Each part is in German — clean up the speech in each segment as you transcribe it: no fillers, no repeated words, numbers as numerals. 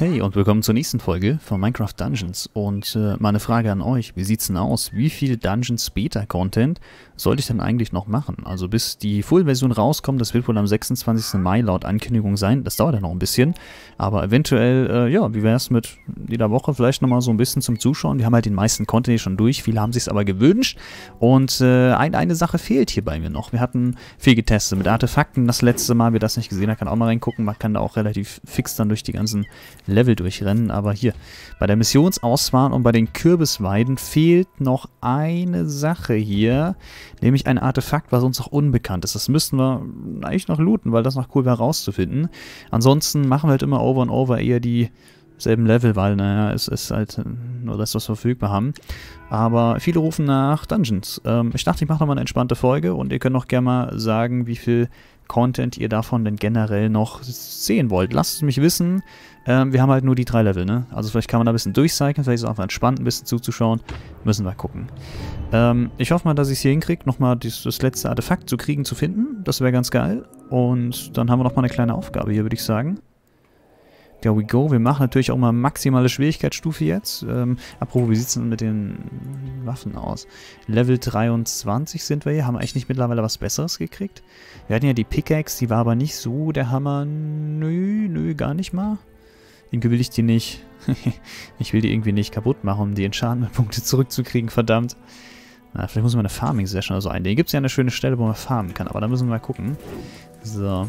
Hey und willkommen zur nächsten Folge von Minecraft Dungeons und meine Frage an euch, wie sieht's denn aus? Wie viel Dungeons Beta Content sollte ich denn eigentlich noch machen? Also bis die Full-Version rauskommt, das wird wohl am 26. Mai laut Ankündigung sein, das dauert ja noch ein bisschen, aber eventuell, ja, wie wär's mit jeder Woche vielleicht nochmal so ein bisschen zum Zuschauen? Wir haben halt den meisten Content hier schon durch, viele haben sich's aber gewünscht und eine Sache fehlt hier bei mir noch. Wir hatten viel getestet mit Artefakten das letzte Mal, wer das nicht gesehen hat, kann auch mal reingucken, man kann da auch relativ fix dann durch die ganzen Level durchrennen, aber hier, bei der Missionsauswahl und bei den Kürbisweiden fehlt noch eine Sache hier, nämlich ein Artefakt, was uns auch unbekannt ist. Das müssten wir eigentlich noch looten, weil das noch cool wäre rauszufinden. Ansonsten machen wir halt immer over und over eher dieselben Level, weil, naja, es ist halt nur das, was wir verfügbar haben. Aber viele rufen nach Dungeons. Ich dachte, ich mache nochmal eine entspannte Folge und ihr könnt auch gerne mal sagen, wie viel Content ihr davon denn generell noch sehen wollt. Lasst es mich wissen. Wir haben halt nur die 3 Level, ne? Also vielleicht kann man da ein bisschen durchcyclen, vielleicht ist es einfach entspannt, ein bisschen zuzuschauen. Müssen wir gucken. Ich hoffe mal, dass ich es hier hinkriege, nochmal das letzte Artefakt zu kriegen, zu finden. Das wäre ganz geil. Und dann haben wir nochmal eine kleine Aufgabe hier, würde ich sagen. There we go. Wir machen natürlich auch mal maximale Schwierigkeitsstufe jetzt. Apropos, wie sieht es denn mit den Waffen aus? Level 23 sind wir hier. Haben wir eigentlich nicht mittlerweile was Besseres gekriegt? Wir hatten ja die Pickaxe, die war aber nicht so der Hammer. Nö, gar nicht mal. Irgendwie will ich die nicht. Ich will die irgendwie nicht kaputt machen, um die Enchantment-Punkte zurückzukriegen, verdammt. Na, vielleicht muss man eine Farming-Session oder so einlegen. Gibt es ja eine schöne Stelle, wo man farmen kann, aber da müssen wir mal gucken. So.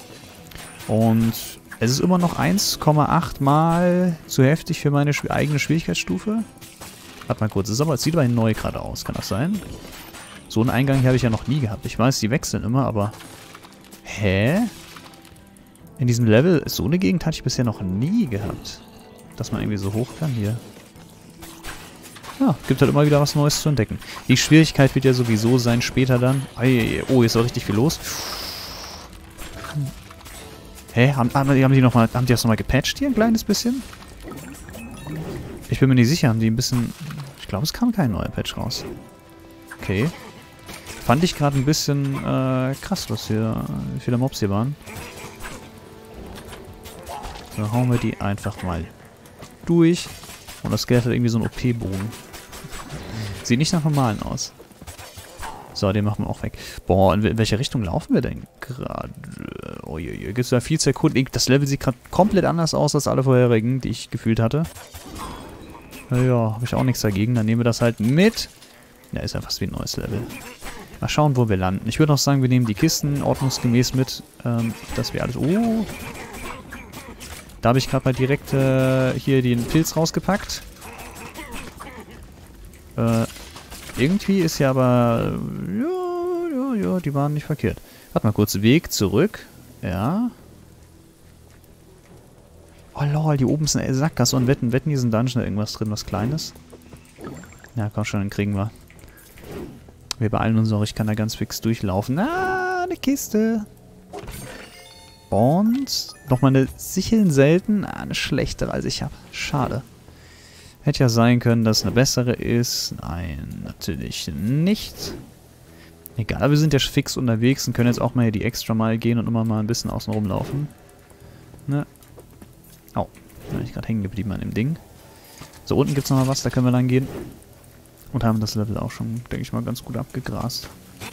Und es ist immer noch 1,8 mal zu heftig für meine eigene Schwierigkeitsstufe. Warte mal kurz, es sieht aber neu gerade aus, kann das sein? So einen Eingang hier habe ich ja noch nie gehabt. Ich weiß, die wechseln immer, aber... Hä? In diesem Level, so eine Gegend hatte ich bisher noch nie gehabt. Dass man irgendwie so hoch kann hier. Ja, gibt halt immer wieder was Neues zu entdecken. Die Schwierigkeit wird ja sowieso sein später dann. Oh, jetzt ist auch richtig viel los. Hä? Haben die das nochmal gepatcht hier ein kleines bisschen? Ich bin mir nicht sicher, haben die ein bisschen... Ich glaube, es kam kein neuer Patch raus. Okay. Fand ich gerade ein bisschen krass, was hier, wie viele Mobs hier waren. So, hauen wir die einfach mal durch. Und das Skelett hat irgendwie so einen OP-Bogen. Sieht nicht nach normalen aus. So, den machen wir auch weg. Boah, in welche Richtung laufen wir denn gerade? Oh je, gibt es da viel zu erkunden. Das Level sieht gerade komplett anders aus als alle vorherigen, die ich gefühlt hatte. Naja, habe ich auch nichts dagegen. Dann nehmen wir das halt mit. Ja, ist ja fast wie ein neues Level. Mal schauen, wo wir landen. Ich würde auch sagen, wir nehmen die Kisten ordnungsgemäß mit, dass wir alles... Oh! Da habe ich gerade mal direkt hier den Pilz rausgepackt. Irgendwie ist ja aber... Ja, die waren nicht verkehrt. Warte mal kurz, Weg zurück. Ja. Oh lol, hier oben ist eine Sackgasse und wetten, hier ist ein Dungeon irgendwas drin, was Kleines. Ja, komm schon, dann kriegen wir. Wir beeilen uns auch, ich kann da ganz fix durchlaufen. Ah, eine Kiste. Und nochmal eine Sicheln selten. Ah, eine schlechtere als ich habe. Schade. Hätte ja sein können, dass eine bessere ist. Nein, natürlich nicht. Egal, aber wir sind ja fix unterwegs und können jetzt auch mal hier die extra Mile gehen und immer mal ein bisschen außen rumlaufen. Ne? Au, da bin ich gerade hängen geblieben an dem Ding. So, unten gibt es nochmal was, da können wir lang gehen. Und haben das Level auch schon, denke ich mal, ganz gut abgegrast.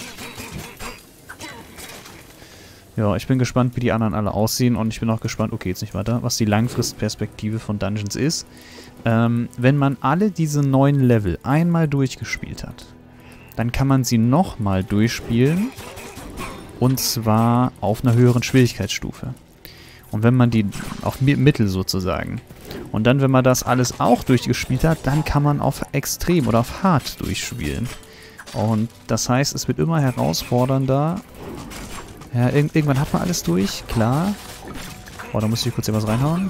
Ja, ich bin gespannt, wie die anderen alle aussehen und ich bin auch gespannt, okay, jetzt nicht weiter, was die Langfristperspektive von Dungeons ist. Wenn man alle diese 9 Level einmal durchgespielt hat, dann kann man sie nochmal durchspielen und zwar auf einer höheren Schwierigkeitsstufe. Und wenn man die auf Mittel sozusagen. Und dann, wenn man das alles auch durchgespielt hat, dann kann man auf Extrem oder auf Hard durchspielen. Und das heißt, es wird immer herausfordernder. Ja, irgendwann hat man alles durch, klar. Oh, da muss ich kurz etwas reinhauen.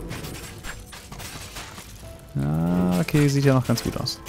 Ja, okay, sieht ja noch ganz gut aus.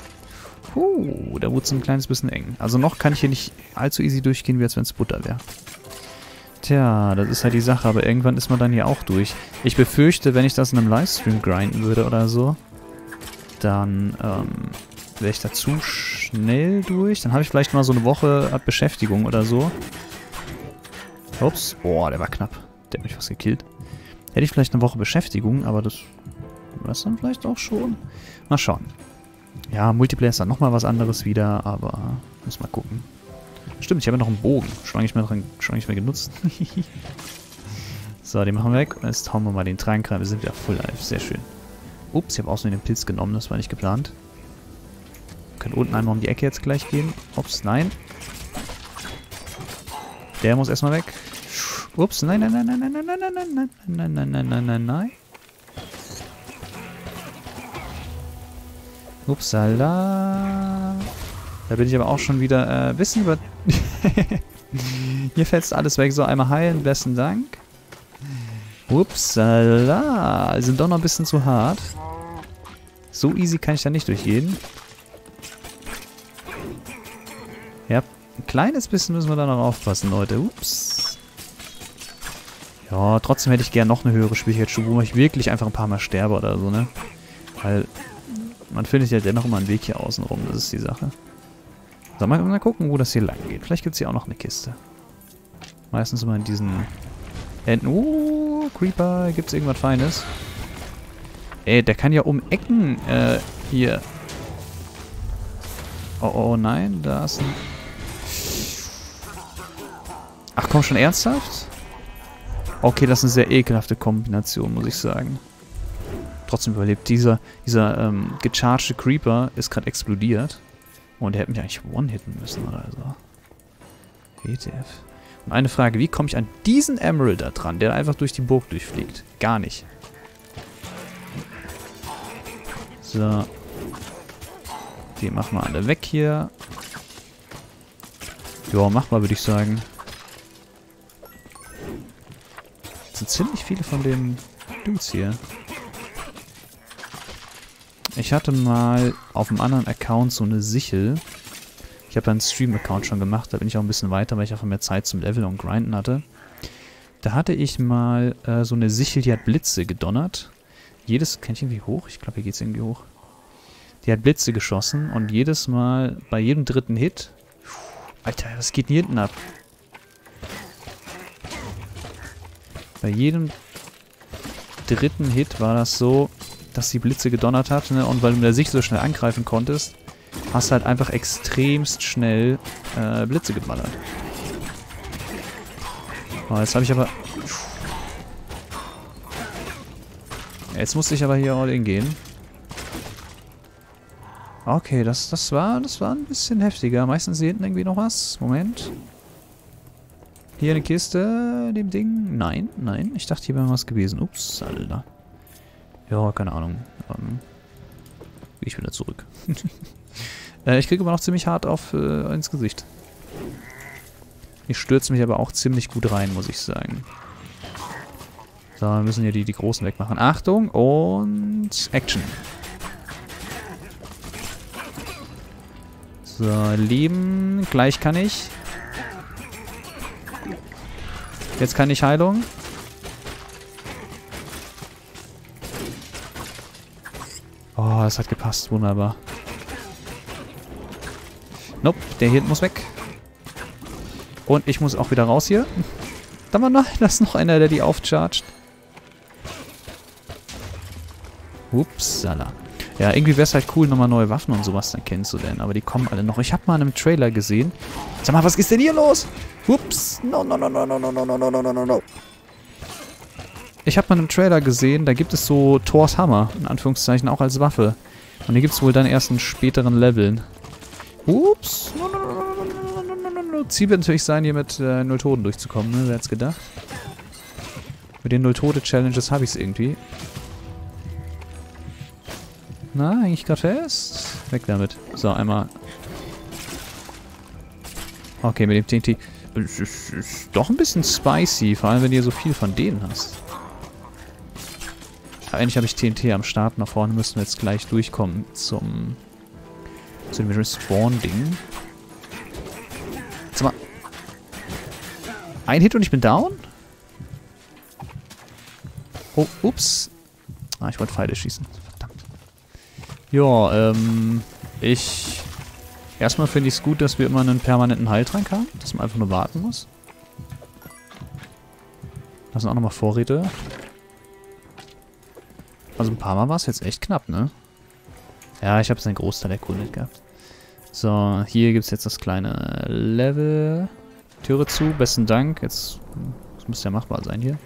Da wurde es ein kleines bisschen eng. Also noch kann ich hier nicht allzu easy durchgehen, wie als wenn es Butter wäre. Tja, das ist halt die Sache, aber irgendwann ist man dann hier auch durch. Ich befürchte, wenn ich das in einem Livestream grinden würde oder so, dann wäre ich da zu schnell durch. Dann habe ich vielleicht mal so eine Woche Beschäftigung oder so. Ups, boah, der war knapp. Der hat mich fast gekillt. Hätte ich vielleicht eine Woche Beschäftigung, aber das war's dann vielleicht auch schon. Mal schauen. Ja, Multiplayer ist dann nochmal was anderes wieder, aber muss mal gucken. Stimmt, ich habe ja noch einen Bogen. Schon nicht mehr genutzt. So, den machen wir weg. Und jetzt hauen wir mal den Trank rein. Wir sind ja full life. Sehr schön. Ups, ich habe außen den Pilz genommen. Das war nicht geplant. Wir können unten einmal um die Ecke jetzt gleich gehen. Ups, nein. Der muss erstmal weg. Ups, nein, nein, nein, nein, nein, nein, nein, nein, nein, nein, nein, nein, nein, nein, nein. Upsala. Da bin ich aber auch schon wieder ein bisschen über... Hier fällt alles weg. So, einmal heilen. Besten Dank. Upsala. Sind doch noch ein bisschen zu hart. So easy kann ich da nicht durchgehen. Ja, ein kleines bisschen müssen wir da noch aufpassen, Leute. Ups. Ja, trotzdem hätte ich gerne noch eine höhere Schwierigkeitsstufe, wo ich wirklich einfach ein paar Mal sterbe oder so, ne? Weil man findet ja dennoch immer einen Weg hier außen rum. Das ist die Sache. So, mal gucken, wo das hier lang geht. Vielleicht gibt es hier auch noch eine Kiste. Meistens immer in diesen Enden. Creeper. Gibt es irgendwas Feines? Ey, der kann ja um Ecken, hier. Oh, nein. Da ist ein... Ach komm, schon ernsthaft? Okay, das ist eine sehr ekelhafte Kombination, muss ich sagen. Trotzdem überlebt. Dieser gechargte Creeper ist gerade explodiert. Und der hätte mich eigentlich one-hitten müssen oder so. WTF. Und eine Frage, wie komme ich an diesen Emerald da dran, der einfach durch die Burg durchfliegt? Gar nicht. So. Die machen wir alle weg hier. Ja, mach mal, würde ich sagen. Das sind ziemlich viele von den Dudes hier. Ich hatte mal auf einem anderen Account so eine Sichel. Ich habe einen Stream-Account schon gemacht, da bin ich auch ein bisschen weiter, weil ich einfach mehr Zeit zum Leveln und Grinden hatte. Da hatte ich mal so eine Sichel, die hat Blitze gedonnert. Kann ich irgendwie hoch? Ich glaube, hier geht es irgendwie hoch. Die hat Blitze geschossen und jedes Mal, bei jedem dritten Hit... Alter, was geht denn hier hinten ab? Bei jedem dritten Hit war das so, dass die Blitze gedonnert hat, ne? Und weil du mit der Sicht so schnell angreifen konntest, hast du halt einfach extremst schnell Blitze geballert. Oh, jetzt habe ich aber... Jetzt musste ich aber hier all in gehen. Okay, das war ein bisschen heftiger. Meistens hier hinten irgendwie noch was. Moment. Hier eine Kiste, dem Ding. Nein. Ich dachte, hier wäre was gewesen. Ups, Alter. Ja, keine Ahnung. Ich wieder zurück. Ich kriege aber noch ziemlich hart ins Gesicht. Ich stürze mich aber auch ziemlich gut rein, muss ich sagen. So, wir müssen hier die Großen wegmachen. Achtung und Action. So, Leben. Gleich kann ich. Jetzt kann ich Heilung. Oh, das hat gepasst. Wunderbar. Nope, der hier muss weg. Und ich muss auch wieder raus hier. Da ist noch einer, der die aufchargt. Upsala. Ja, irgendwie wäre es halt cool, nochmal neue Waffen und sowas dann kennenzulernen. Aber die kommen alle noch. Ich habe mal in einem Trailer gesehen. Sag mal, was ist denn hier los? Ups. No. Ich habe mal in einem Trailer gesehen, da gibt es so Thors Hammer, in Anführungszeichen, auch als Waffe. Und die gibt es wohl dann erst in späteren Leveln. Ups. No. Ziel wird natürlich sein, hier mit 0 Toten durchzukommen, ne? Wer hätte es gedacht? Mit den 0-Tote-Challenges habe ich es irgendwie. Na, eigentlich gerade fest. Weg damit. So, einmal. Okay, mit dem TNT. Es ist doch ein bisschen spicy, vor allem wenn du so viel von denen hast. Aber eigentlich habe ich TNT am Start. Nach vorne müssen wir jetzt gleich durchkommen zu dem Respawn-Ding. Sag mal. Ein Hit und ich bin down? Oh, ups. Ah, ich wollte Pfeile schießen. Verdammt. Ja, erstmal finde ich es gut, dass wir immer einen permanenten Heiltrank haben. Dass man einfach nur warten muss. Da sind auch nochmal Vorräte. Also ein paar Mal war es jetzt echt knapp, ne? Ja, ich habe einen Großteil der Kohle gehabt. So, hier gibt es jetzt das kleine Level. Türe zu, besten Dank. Jetzt, das müsste ja machbar sein hier.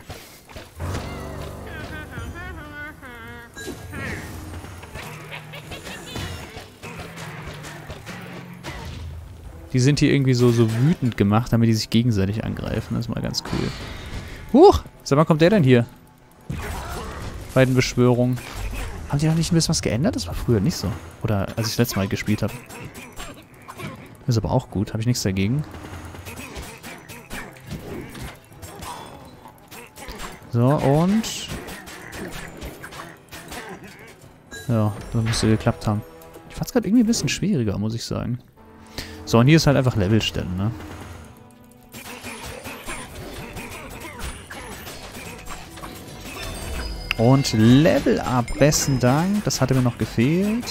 Die sind hier irgendwie so wütend gemacht, damit die sich gegenseitig angreifen. Das ist mal ganz cool. Huch! Sag mal, kommt der denn hier? Bei den Beschwörungen. Haben die noch nicht ein bisschen was geändert? Das war früher nicht so. Oder als ich das letzte Mal gespielt habe. Ist aber auch gut. Habe ich nichts dagegen. So, und... Ja, das müsste geklappt haben. Ich fand es gerade irgendwie ein bisschen schwieriger, muss ich sagen. So, und hier ist halt einfach Levelstellen, ne? Und Level Up, besten Dank. Das hatte mir noch gefehlt.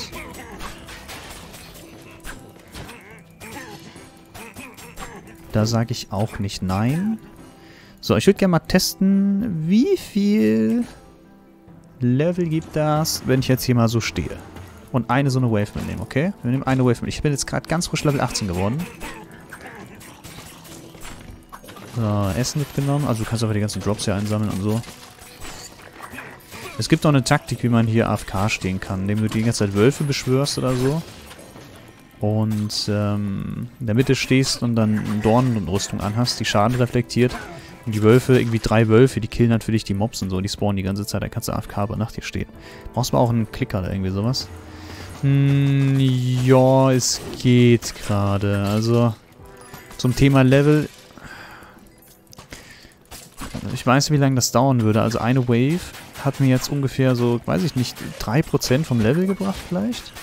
Da sage ich auch nicht nein. So, ich würde gerne mal testen, wie viel Level gibt das, wenn ich jetzt hier mal so stehe. Und eine so eine Wave mitnehmen, okay? Wir nehmen eine Wave mit. Ich bin jetzt gerade ganz frisch Level 18 geworden. So, Essen mitgenommen. Also du kannst aber die ganzen Drops hier einsammeln und so. Es gibt auch eine Taktik, wie man hier AFK stehen kann, indem du die ganze Zeit Wölfe beschwörst oder so. Und in der Mitte stehst und dann Dornen und Rüstung anhast, die Schaden reflektiert. Und die Wölfe, irgendwie 3 Wölfe, die killen dann für dich die Mobs und so, die spawnen die ganze Zeit, da kannst du AFK über Nacht hier stehen. Brauchst du auch einen Klicker oder irgendwie sowas? Ja, es geht gerade. Also, zum Thema Level. Ich weiß, wie lange das dauern würde. Also eine Wave hat mir jetzt ungefähr so, weiß ich nicht, 3% vom Level gebracht vielleicht.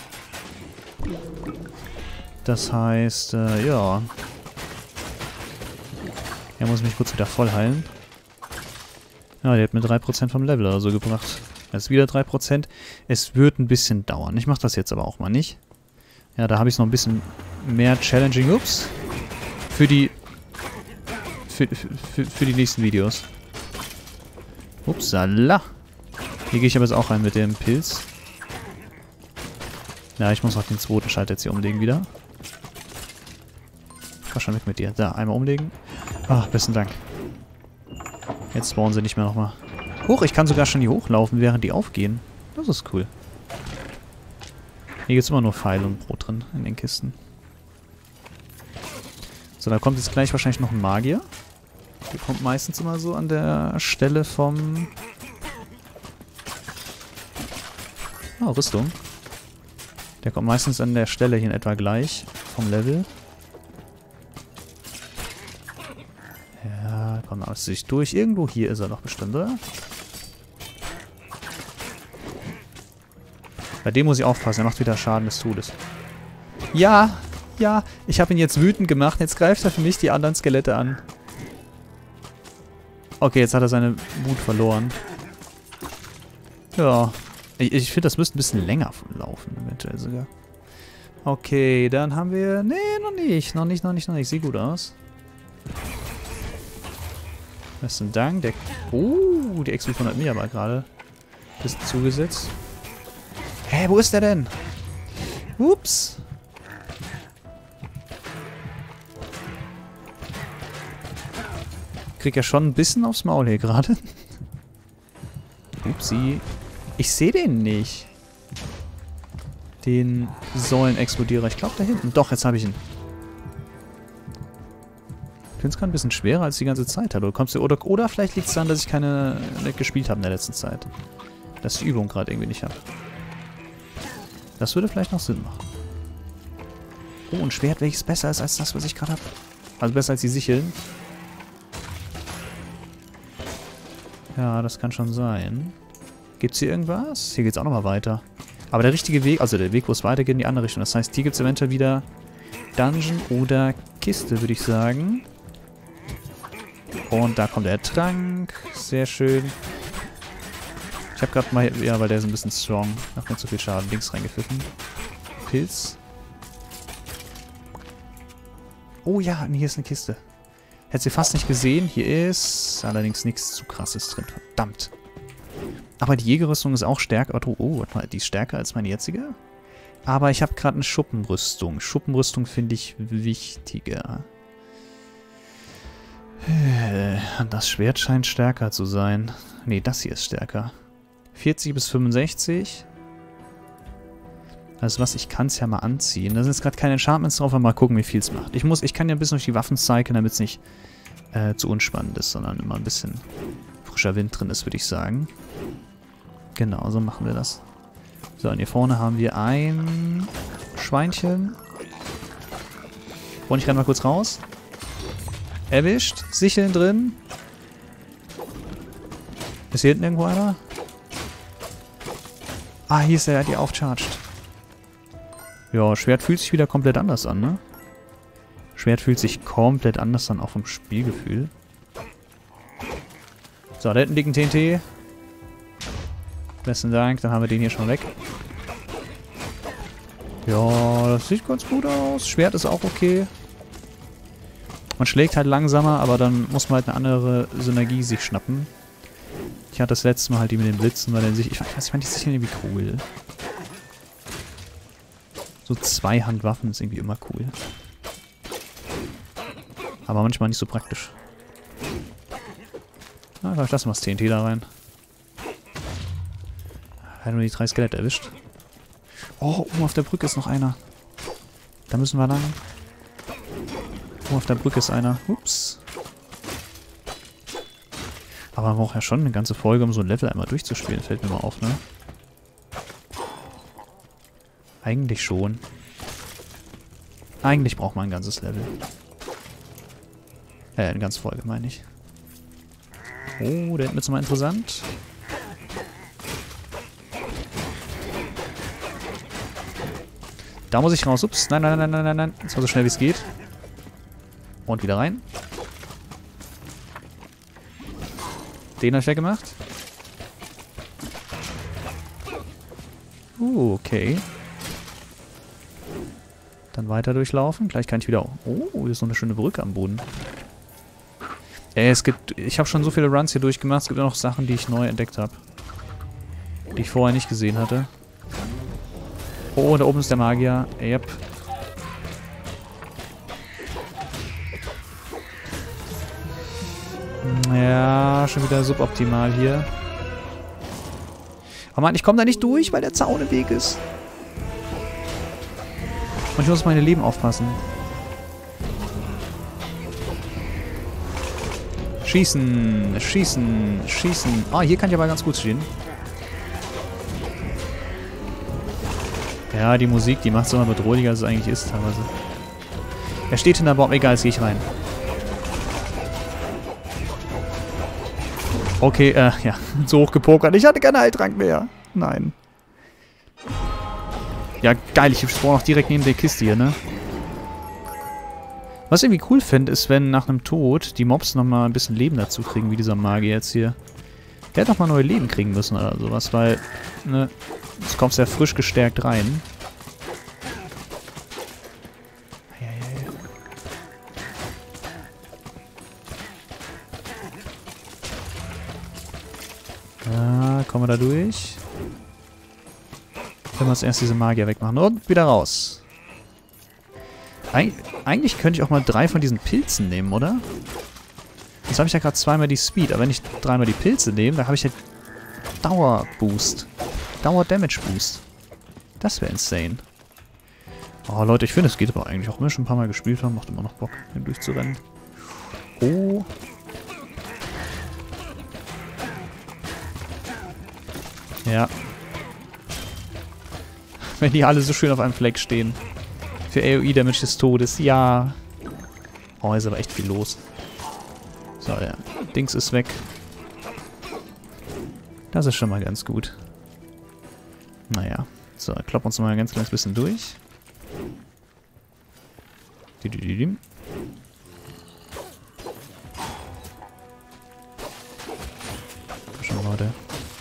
Das heißt, ja. Er muss mich kurz wieder voll heilen. Ja, der hat mir 3% vom Level oder so gebracht. Jetzt wieder 3%. Es wird ein bisschen dauern. Ich mache das jetzt aber auch mal nicht. Ja, da habe ich es noch ein bisschen mehr challenging. Ups. Für die nächsten Videos. Upsala. Hier gehe ich aber jetzt auch rein mit dem Pilz. Ja, ich muss auch den zweiten Schalter jetzt hier umlegen wieder. War schon weg mit dir. Da, einmal umlegen. Ach, besten Dank. Jetzt spawnen sie nicht mehr nochmal. Huch, ich kann sogar schon hier hochlaufen, während die aufgehen. Das ist cool. Hier gibt es immer nur Pfeile und Brot drin in den Kisten. So, da kommt jetzt gleich wahrscheinlich noch ein Magier. Der kommt meistens immer so an der Stelle vom... Oh, Rüstung. Der kommt meistens an der Stelle hier in etwa gleich vom Level. Ja, kommt alles sich durch. Irgendwo hier ist er doch bestimmt, oder? Bei dem muss ich aufpassen, er macht wieder Schaden des Todes. Ja, ja, ich habe ihn jetzt wütend gemacht. Jetzt greift er für mich die anderen Skelette an. Okay, jetzt hat er seine Wut verloren. Ja, ich finde, das müsste ein bisschen länger laufen, eventuell sogar. Okay, dann haben wir... Nee, noch nicht. Noch nicht. Sieht gut aus. Besten Dank. Der... die X500 hat mir aber gerade ein bisschen zugesetzt. Hä, wo ist der denn? Ups. Krieg ja schon ein bisschen aufs Maul hier gerade. Upsi. Ich sehe den nicht. Den Säulenexplodierer. Ich glaube da hinten. Doch, jetzt habe ich ihn. Ich finde es gerade ein bisschen schwerer als die ganze Zeit. Hallo, kommst du, oder vielleicht liegt es daran, dass ich keine gespielt habe in der letzten Zeit. Dass ich die Übung gerade irgendwie nicht habe. Das würde vielleicht noch Sinn machen. Oh, ein Schwert, welches besser ist als das, was ich gerade habe. Also besser als die Sicheln. Ja, das kann schon sein. Gibt es hier irgendwas? Hier geht es auch nochmal weiter. Aber der richtige Weg, also der Weg, wo es weitergeht, in die andere Richtung. Das heißt, hier gibt es eventuell wieder Dungeon oder Kiste, würde ich sagen. Und da kommt der Trank. Sehr schön. Ich habe gerade mal, ja, weil der ist ein bisschen strong. Macht nicht so viel Schaden. Links reingepfiffen. Pilz. Oh ja, hier ist eine Kiste. Hätte sie fast nicht gesehen. Hier ist allerdings nichts zu krasses drin. Verdammt. Aber die Jägerrüstung ist auch stärker. Oh, warte mal, die ist stärker als meine jetzige? Aber ich habe gerade eine Schuppenrüstung. Schuppenrüstung finde ich wichtiger. Das Schwert scheint stärker zu sein. Nee, das hier ist stärker. 40 bis 65. Also was, ich kann es ja mal anziehen. Da sind jetzt gerade keine Enchantments drauf, aber mal gucken, wie viel es macht. Ich kann ja ein bisschen durch die Waffen cyclen, damit es nicht zu unspannend ist, sondern immer ein bisschen frischer Wind drin ist, würde ich sagen. Genau, so machen wir das. So, und hier vorne haben wir ein Schweinchen. Und ich renne mal kurz raus. Erwischt. Sicheln drin. Ist hier hinten irgendwo einer? Ah, hier ist der, die aufcharged. Ja, Schwert fühlt sich wieder komplett anders an, ne? Schwert fühlt sich komplett anders an, auch vom Spielgefühl. So, da hinten liegt ein TNT. Besten Dank, dann haben wir den hier schon weg. Ja, das sieht ganz gut aus. Schwert ist auch okay. Man schlägt halt langsamer, aber dann muss man halt eine andere Synergie sich schnappen. Ich hatte das letzte Mal halt die mit den Blitzen, weil ich weiß, ich fand die Sicheln irgendwie cool. So Zweihandwaffen ist irgendwie immer cool. Aber manchmal nicht so praktisch. Na, vielleicht lassen wir das TNT da rein. Hat nur die 3 Skelette erwischt. Oh, oben auf der Brücke ist noch einer. Da müssen wir lang. Oben auf der Brücke ist einer. Ups. Aber man braucht ja schon eine ganze Folge, um so ein Level einmal durchzuspielen. Fällt mir mal auf, ne? Eigentlich schon. Eigentlich braucht man ein ganzes Level. Eine ganze Folge, meine ich. Oh, da hinten wird's mal interessant. Da muss ich raus. Ups. Nein, nein, nein, nein, nein, nein. Das war so schnell, wie es geht. Und wieder rein. Den habe ich weggemacht. Okay. Dann weiter durchlaufen. Gleich kann ich wieder... Oh, hier ist noch eine schöne Brücke am Boden. Ich habe schon so viele Runs hier durchgemacht. Es gibt noch Sachen, die ich neu entdeckt habe. Die ich vorher nicht gesehen hatte. Oh, da oben ist der Magier. Yep. Ja, schon wieder suboptimal hier. Oh Mann, ich komme da nicht durch, weil der Zaun im Weg ist. Und ich muss auf meine Leben aufpassen. Schießen, schießen, schießen. Ah, hier kann ich aber ganz gut stehen. Ja, die Musik, die macht es immer bedrohlicher, als es eigentlich ist teilweise. Er steht hinter Baum. Egal, jetzt gehe ich rein. Okay, ja. So hoch gepokert. Ich hatte keine Heiltrank mehr. Nein. Ja, geil. Ich spawn auch direkt neben der Kiste hier, ne? Was ich irgendwie cool finde, ist, wenn nach einem Tod die Mobs nochmal ein bisschen Leben dazu kriegen, wie dieser Magier jetzt hier. Der hätte nochmal neue Leben kriegen müssen oder sowas, weil, ne, du kommst ja frisch gestärkt rein. Ja, kommen wir da durch. Wenn wir uns erst diese Magier wegmachen. Und wieder raus. Eigentlich könnte ich auch mal 3 von diesen Pilzen nehmen, oder? Jetzt habe ich ja gerade zweimal die Speed, aber wenn ich 3-mal die Pilze nehme, dann habe ich ja Dauerboost. Dauer-Damage-Boost. Das wäre insane. Oh, Leute, ich finde, es geht aber eigentlich auch, wenn wir schon ein paar Mal gespielt haben, macht immer noch Bock, hier durchzurennen. Oh. Ja. Wenn die alle so schön auf einem Fleck stehen. Für AoE-Damage des Todes, ja. Oh, ist aber echt viel los. So, der Dings ist weg. Das ist schon mal ganz gut. Naja. So, kloppen uns mal ein ganz kleines bisschen durch. Schon, Leute.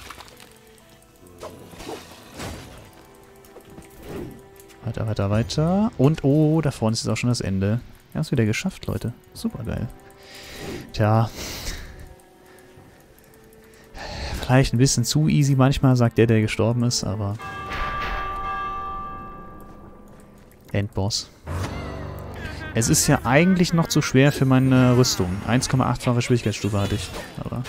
Weiter, weiter, weiter. Und, oh, da vorne ist jetzt auch schon das Ende. Wir haben es wieder geschafft, Leute. Super geil. Tja. vielleicht ein bisschen zu easy manchmal, sagt der gestorben ist, aber... Endboss. Es ist ja eigentlich noch zu schwer für meine Rüstung. 1,8-fache Schwierigkeitsstufe hatte ich, aber...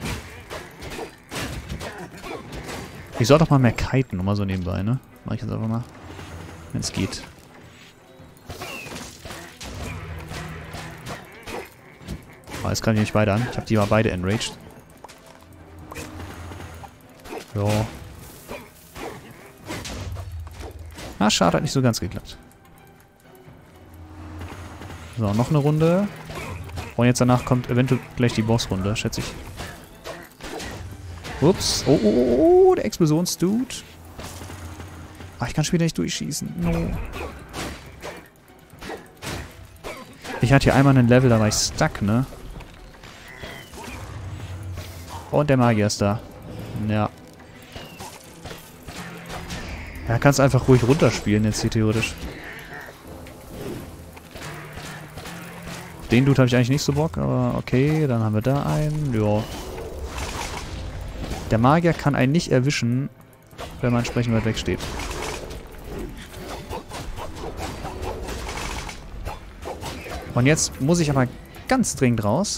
Ich soll doch mal mehr kiten, nur mal so nebenbei, ne? Mach ich jetzt einfach mal. Wenn es geht. Oh, jetzt greife ich nicht beide an. Ich habe die mal beide enraged. Jo. Ah, schade, hat nicht so ganz geklappt. So, noch eine Runde. Und jetzt danach kommt eventuell gleich die Bossrunde, schätze ich. Ups. Oh, oh, oh, oh, der Explosionsdude. Ach, ich kann schon wieder nicht durchschießen. No. Ich hatte hier einmal einen Level, da war ich stuck, ne? Und der Magier ist da. Ja. Ja, kannst einfach ruhig runterspielen jetzt hier theoretisch. Den Dude habe ich eigentlich nicht so Bock, aber okay, dann haben wir da einen. Ja. Der Magier kann einen nicht erwischen, wenn man entsprechend weit weg steht. Und jetzt muss ich aber ganz dringend raus.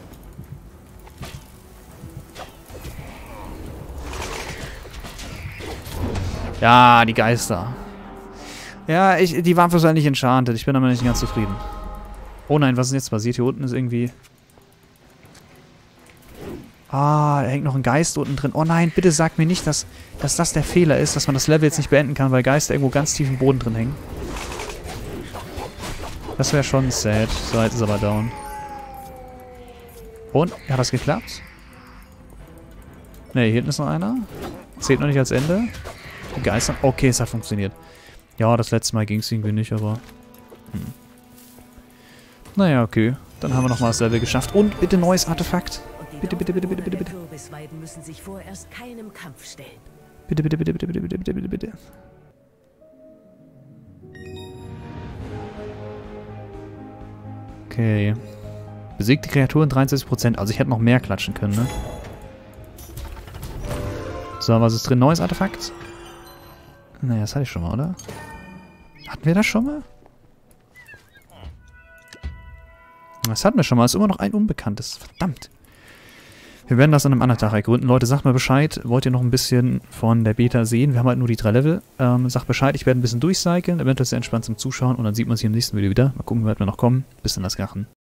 Ja, die Geister. Ja, die waren wahrscheinlich enchanted. Ich bin aber nicht ganz zufrieden. Oh nein, was ist jetzt passiert? Hier unten ist irgendwie... Ah, da hängt noch ein Geist unten drin. Oh nein, bitte sag mir nicht, dass das der Fehler ist, dass man das Level jetzt nicht beenden kann, weil Geister irgendwo ganz tief im Boden drin hängen. Das wäre schon sad. So, jetzt ist er aber down. Und? Hat das geklappt? Ne, hier hinten ist noch einer. Zählt noch nicht als Ende. Die Geister... Okay, es hat funktioniert. Ja, das letzte Mal ging es irgendwie nicht, aber... Naja, okay. Dann haben wir nochmal das Level geschafft. Und bitte neues Artefakt. Bitte, bitte, bitte, bitte, bitte, bitte. Müssen sich vorerst keinem Kampf stellen. Bitte, bitte, bitte, bitte, bitte, bitte, bitte, bitte, bitte. Okay. Besiegte Kreaturen 63%. Also ich hätte noch mehr klatschen können, ne? So, was ist drin? Neues Artefakt? Naja, das hatte ich schon mal, oder? Hatten wir das schon mal? Das hatten wir schon mal. Das ist immer noch ein Unbekanntes. Verdammt. Wir werden das an einem anderen Tag ergründen. Leute, sagt mal Bescheid. Wollt ihr noch ein bisschen von der Beta sehen? Wir haben halt nur die 3 Level. Sagt Bescheid. Ich werde ein bisschen durchcyclen. Eventuell sehr entspannt zum Zuschauen. Und dann sieht man sich im nächsten Video wieder. Mal gucken, wie weit wir noch kommen. Bis dann, das Gachen.